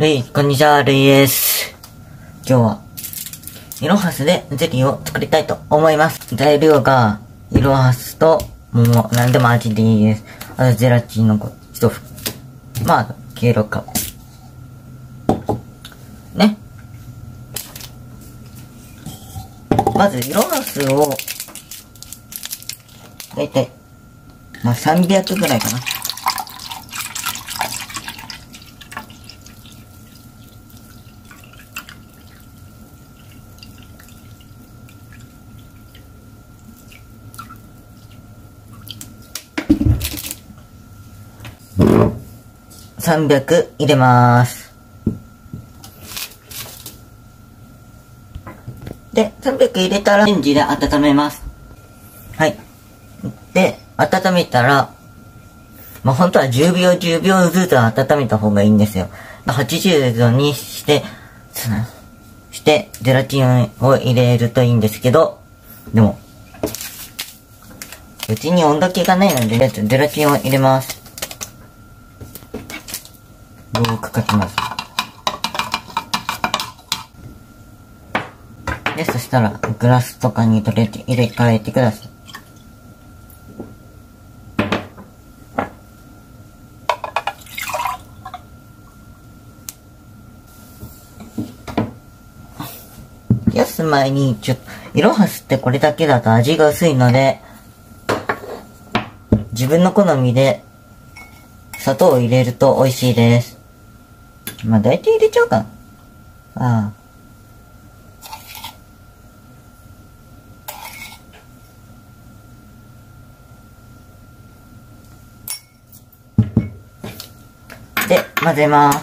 はい、こんにちは、ルイです。今日は、イロハスでゼリーを作りたいと思います。材料が、イロハスと桃、なんでも味でいいです。あと、ゼラチンの1袋。まあ、黄色か。ね。まず、イロハスを、だいたい、300ぐらいかな。300入れます。で、300入れたらレンジで温めます。はい。で、温めたら、本当は10秒10秒ずつ温めた方がいいんですよ。80度にして、ゼラチンを入れるといいんですけど、でも、うちに温度計がないので、ゼラチンを入れます。よーくかきます。で、そしたら、グラスとかに入れ替えてください。冷やす前に、イロハスってこれだけだと味が薄いので、自分の好みで、砂糖を入れると美味しいです。大体入れちゃうかな。で、混ぜます。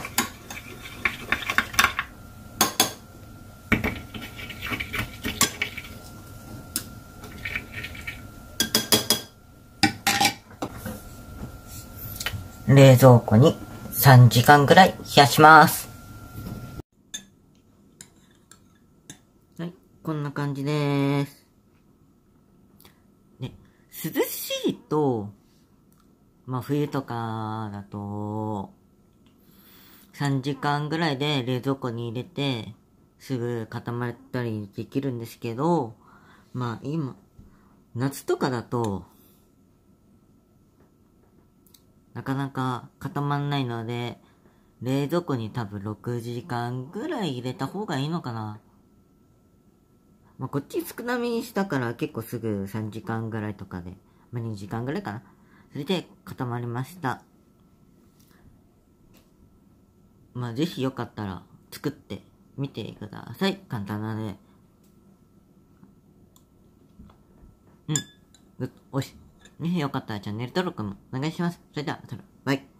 冷蔵庫に3時間ぐらい冷やします。はい、こんな感じです。で、涼しいと、冬とかだと、3時間ぐらいで冷蔵庫に入れて、すぐ固まったりできるんですけど、今、夏とかだと、なかなか固まんないので、冷蔵庫に多分6時間ぐらい入れた方がいいのかな。こっち少なめにしたから結構すぐ3時間ぐらいとかで、2時間ぐらいかな。それで固まりました。ぜひよかったら作ってみてください。簡単なので。おし。よかったらチャンネル登録もお願いします。それでは、バイ。